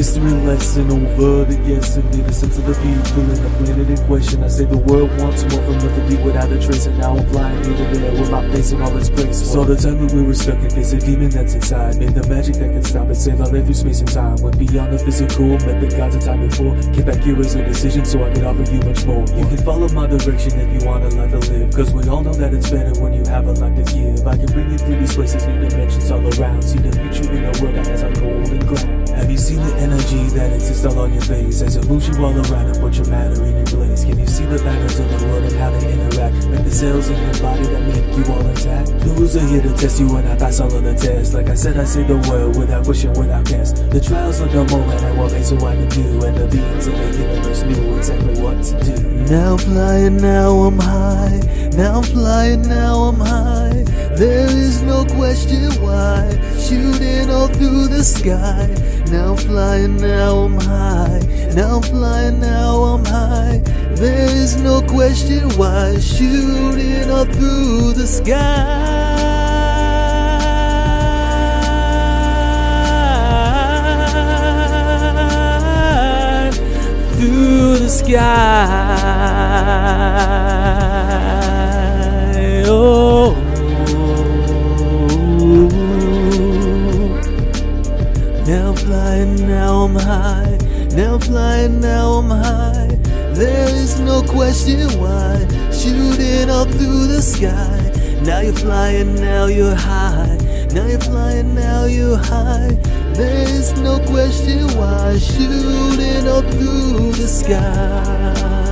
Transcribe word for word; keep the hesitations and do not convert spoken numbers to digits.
History lesson over the yes and the sense of the people in the planet in question. I say the world wants more from nothing deep without a trace, and now I'm flying into there with my face and all its grace. Saw the time when we were stuck and face a demon that's inside, made the magic that can stop it, save our life through space and time. Went beyond the physical, met the gods of time before. Came back here as a decision so I could offer you much more. You can follow my direction if you want a life to live, cause we all know that it's better when you have a life to give. I can bring you through these places, new dimensions all around. See the future in a world that has our golden ground. Have you seen the energy that exists all on your face as it moves you all around and puts your matter in your place? Can you see the patterns of the world and how they interact? Like the cells in your body that make you all intact. The rules are here to test you when I pass all of the tests. Like I said, I say the word without question, without guess. The trials of the moment and what makes it what to do, and the beings of the universe knew exactly what to do. Now I'm flying, now I'm high. Now I'm flying, now I'm high. There is no question why. Shooting all through the sky. Now I'm flying, now I'm high. Now I'm flying, now I'm high. There is no question why. Shooting all through the sky. Through the sky. Oh. Now I'm flying, now I'm high. Now I'm flying, now I'm high. There is no question why. Shooting up through the sky. Now you're flying, now you're high. Now you're flying, now you're high. There is no question why. Shooting up through the sky.